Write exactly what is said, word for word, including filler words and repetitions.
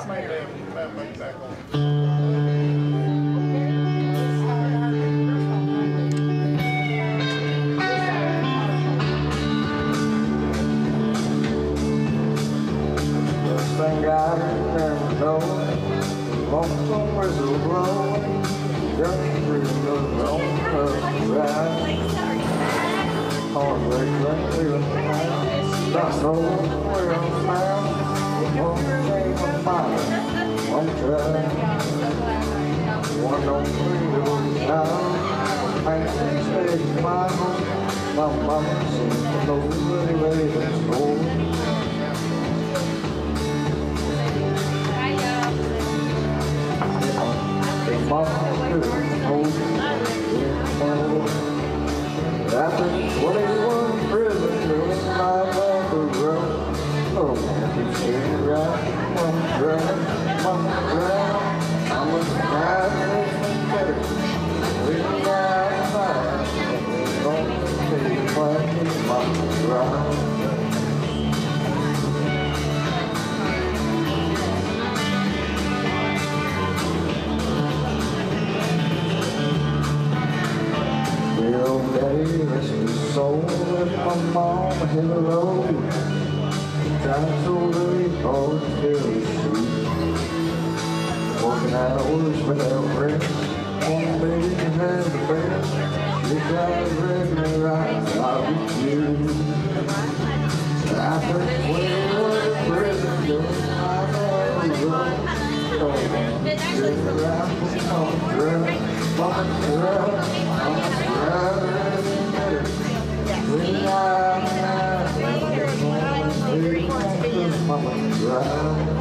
Thank God never know. Lonesome whistle blowing, journey through the wrong ride. Heartbreak like feeling pain, not knowing where I'm bound. One thing I'm finding, one try. One on three doors down, fancy stage my home. My mama seems to know anyway that's gold. After twenty-one prison, doing my life was rough. Oh, man, keep sitting right, I'm drowning, I'm drowning. I'm a guy that's been better. We're out of fire, and we're going to take a flight in my drive. Daddy, rest his soul, left my mom hit the road. Trying so really hard to fill his shoes. Working hours without rest. One baby can have the best. She got regular rights, I refuse. After twenty-one in prison, doing my bad road. Oh, get around, I'm drowning, I'm drowning, I'm drowning. Mama,